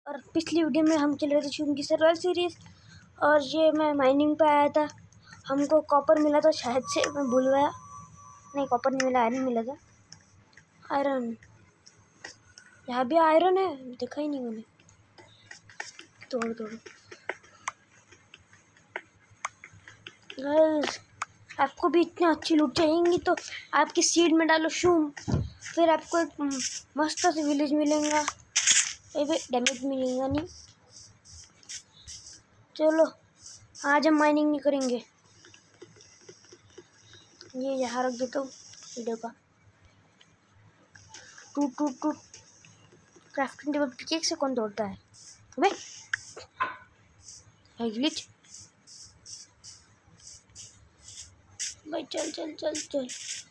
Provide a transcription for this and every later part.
और पिछली वीडियो में हम खेल रहे थे शूम की सर्वाइवल सीरीज़। और ये मैं माइनिंग पे आया था, हमको कॉपर मिला था शायद से, मैं भूल गया। नहीं, कॉपर नहीं मिला, आयरन मिला था। आयरन, यहाँ भी आयरन है, देखा ही नहीं मैंने। तोड़ तोड़ गाइस, आपको भी इतनी अच्छी लूट चाहिएंगी तो आपकी सीड में डालो शूम, फिर आपको एक मस्त सा विलेज मिलेगा। डैमेज मिलेगा नहीं। चलो आज हम माइनिंग नहीं करेंगे। ये यहाँ रख देता हूँ वीडियो का। टूट टूट टूट क्राफ्टिंग टेबल पिकेक्स से कौन तोड़ता है? अबे ग्लिच भाई, चल चल चल चल।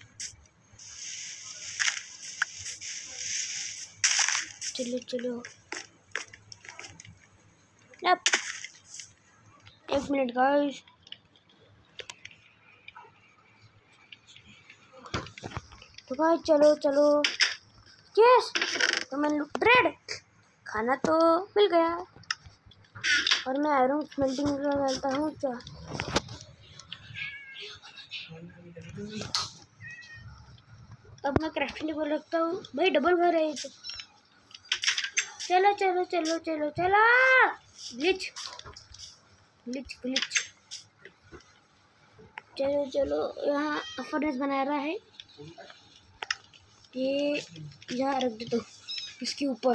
चलो चलो, एक मिनट गाइस। तो भाई चलो चलो, यस, तो मैं ब्रेड खाना तो मिल गया। और मैं आयरन स्मेल्टिंग डालता हूँ क्या? अब मैं क्राफ्टिंग टेबल रखता हूँ भाई, डबल घर है ये तो। चलो चलो चलो चलो चलो, ग्लिच ग्लिच ग्लिच। चलो चलो, यहाँ फर्नेस बना रहा है, ये यहाँ रख देता हूँ इसके ऊपर।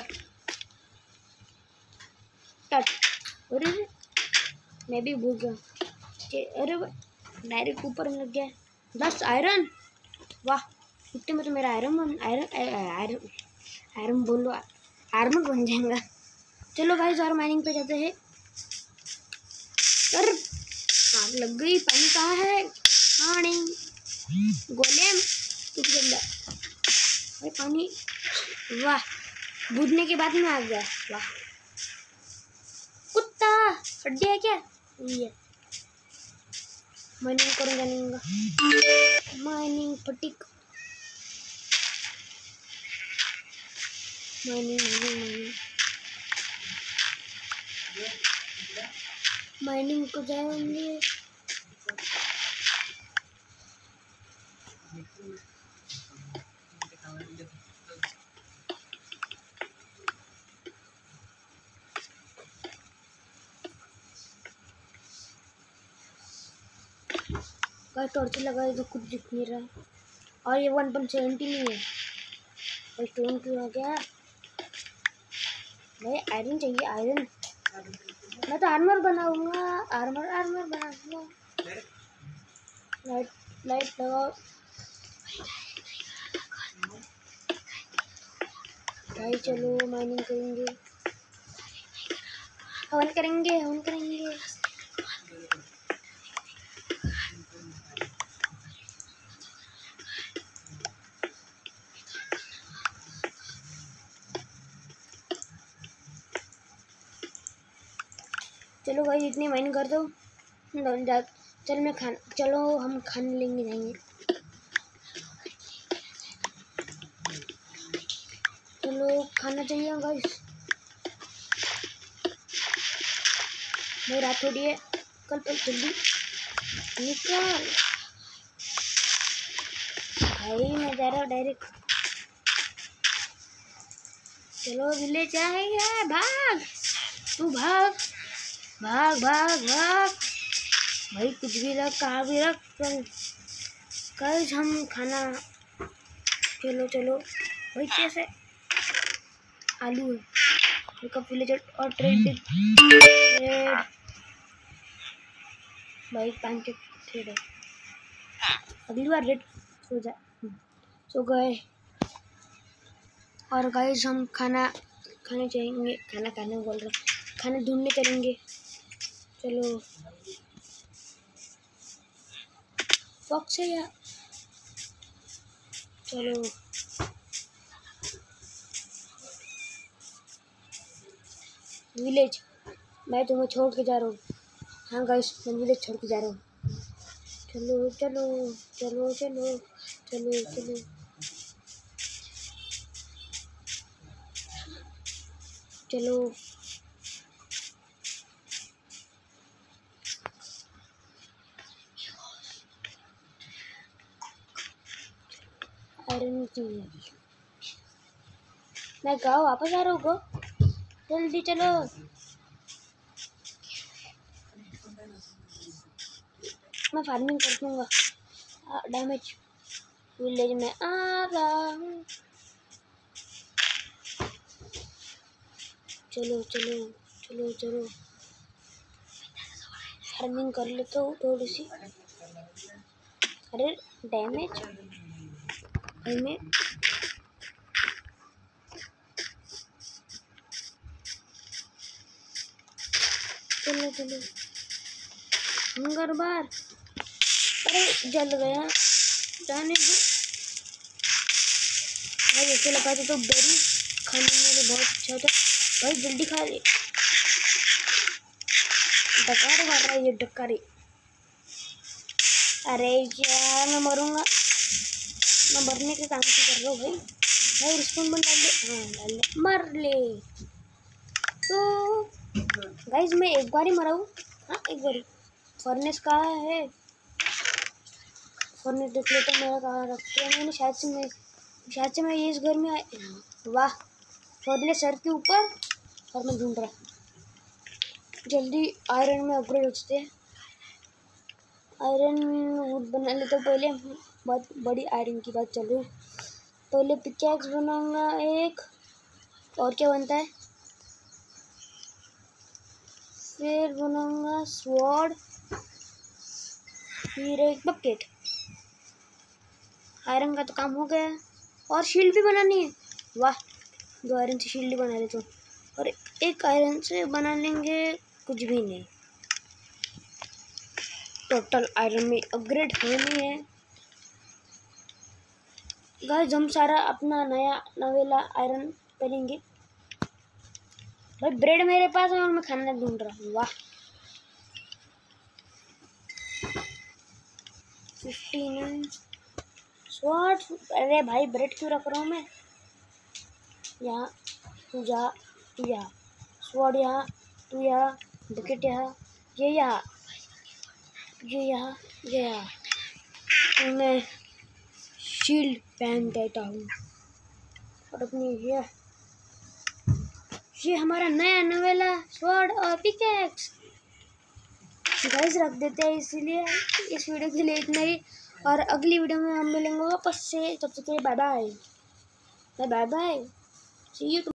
टट, अरे मैं भी भूल गया। अरे डायरेक्ट ऊपर लग गया। 10 आयरन, वाह! इतने में तो मेरा आयरन आयरन बोलो, आर्मर बन जाएगा। चलो भाई, और माइनिंग पे जाते हैं। अरे आग लग गई। पानी कहाँ है? पानी गोलेम किस गंदा भाई पानी। वाह, बूझने के बाद में आ गया। वाह, कुत्ता हड्डी है क्या? ये माइनिंग करूँगा, माइनिंग पटिक, माइनिंग माइनिंग माइनिंग को जाएंगे। टॉर्च लगाए तो कुछ दिख नहीं रहा है। और ये 1.70 नहीं है भाई। स्टोन क्यों आ गया भाई? आयरन चाहिए, आयरन। मैं तो आर्मर बनाऊंगा, आर्मर आर्मर बनाऊंगा। लाइट लाइट लगाओ भाई। चलो माइनिंग करेंगे, हवन करेंगे, हवन करेंगे। चलो भाई, इतनी माइनिंग कर दो। चल मैं चलो हम खाने लेंगे, जाएंगे। चलो खाना चाहिए गाइस। नहीं, रात हो रही है, कल जल्दी निकल भाई। मैं जा रहा हूँ डायरेक्ट। चलो विलेज आएगा, भाग तू, भाग भाग भाग भाग भाई। कुछ भी रख, कहाँ भी रख, कल हम खाना। चलो चलो भाई, कैसे आलू है कप विलेज और ट्रेड भाई। 5 ट्रेड है, अगली बार रेड सो गए। और गाइस हम खाना खाने जाएंगे, खाना खाने बोल रहा, खाना ढूंढने चलेंगे। चलो फॉक्स है या, चलो विलेज। मैं तुम्हें छोड़ के जा रहा हूँ। हाँ गाइस, मैं विलेज छोड़ के जा रहा हूँ। चलो चलो चलो चलो चलो चलो, चलो आयरन की। मैं गाँव वापस आ रहा हूँ गो, जल्दी चलो। मैं फार्मिंग कर दूंगा। डैमेज विलेज में आ रहा हूँ। चलो चलो चलो चलो, फार्मिंग कर लेता हूँ थोड़ी सी। अरे डैमेज हमें चलो चलो। हंगर बार, अरे जल गया, जाने दो भाई। ऐसे लगा तो बेरी खाने में बहुत अच्छा था भाई, जल्दी खा ले। डकार मार रहा है ये डकारी। अरे यार मैं मरूंगा, मैं मरने के काम से कर रहा हूँ भाई। भाई रिस्पॉन बन डाल दे, हाँ डाल दे, मर ले। तो गाइज मैं एक बार ही मरा हूँ, हाँ एक बार। फर्नेस कहाँ है? फर्नेस देख लेता मेरा कहाँ रखते हैं मैंने। शायद से मैं ये इस घर में आए। वाह, फर्नेस सर के ऊपर और मैं ढूंढ रहा। जल्दी आयरन में अपग्रेड होते हैं। आयरन वुड बना लेता हूँ पहले, बहुत बड़ी आयरन की बात चल रही। पहले पिकैक्स बनाऊंगा एक, और क्या बनता है, फिर बनाऊंगा स्वॉर्ड, फिर एक बकेट। आयरन का तो काम हो गया, और शील्ड भी बनानी है। वाह, 2 आयरन से शील्ड बना लेता हूँ, और एक आयरन से बना लेंगे कुछ भी नहीं। टोटल आयरन में अपग्रेड होनी है गाइस। हम सारा अपना नवेला आयरन करेंगे भाई। ब्रेड मेरे पास है और मैं खाना ढूंढ रहा हूँ। वाह, 15 स्वॉर्ड। अरे भाई ब्रेड क्यों रख रहा हूँ मैं? यहाँ तू जा, तू यहाँ, स्वॉर्ड यहाँ, तू यहाँ, बकेट यहाँ, ये यहाँ, ये यहाँ, ये यहाँ। तो मैं शील्ड पहन देता हूँ और अपनी ये हमारा नया नवेला स्वॉर्ड और पिकैक्स गाइस रख देते हैं। इसीलिए इस वीडियो के लिए इतना ही, और अगली वीडियो में हम मिलेंगे वापस से। तब तक के लिए bye bye, bye bye, see you.